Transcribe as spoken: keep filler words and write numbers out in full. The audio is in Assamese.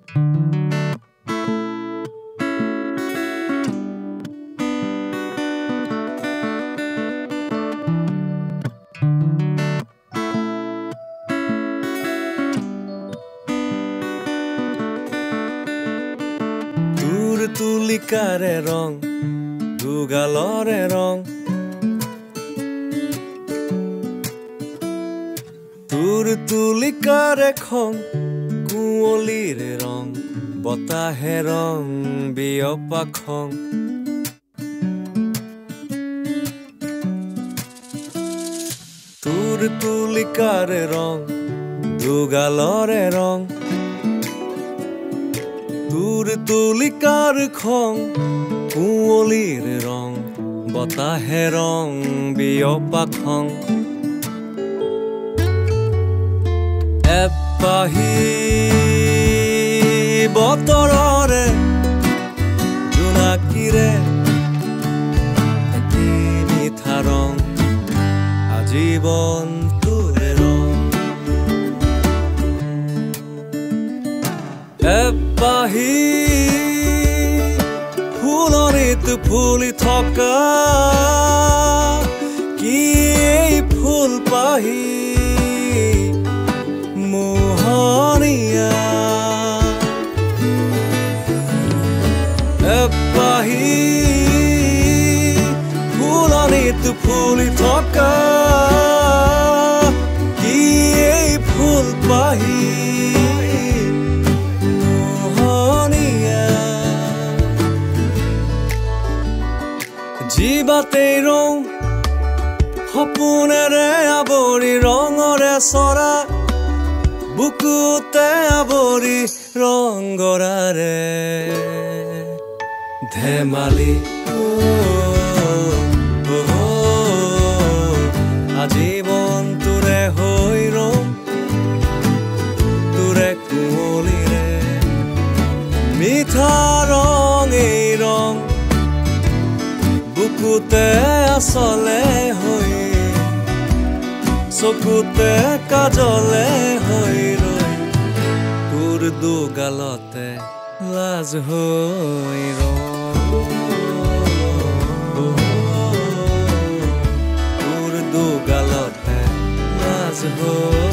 তোৰ তুলিকাৰে ৰং দুগালৰে ৰং তোৰ তুলিকাৰে খং কুঁৱলীৰে ৰং বতাহে ৰং বিয়পা খং তোৰ তুলিকাৰে ৰং দুগালৰে ৰং তোৰ তুলিকাৰ খং কুঁৱলীৰ ৰং বতাহে ৰং বিয়পা খং এপাহি বতৰৰে জোনাকীৰে এটি মিঠা ৰং আজীৱন তোৰে ৰং এপাহি ফুলনিত ফুলি থকা কি এই ফুল পাহি মোহনীয়া এপাহি ফুলনিত ফুলি থকা কি এই ফুল পাহি জীৱাতেই ৰং সপোনেৰে আৱৰি ৰঙৰে চৰা বুকুতে আৱৰি ৰংগৰাৰে ধেমালি আজীৱন তোৰে হৈ ৰং তোৰে কুঁৱলীৰে মিঠা ৰং এই ৰং বুকুতে আচলে হৈ চকুতে কাজলে হৈ ৰৈ তোৰ দুগালতে লাজ হৈ তোৰ দুগালতে লাজ হৈ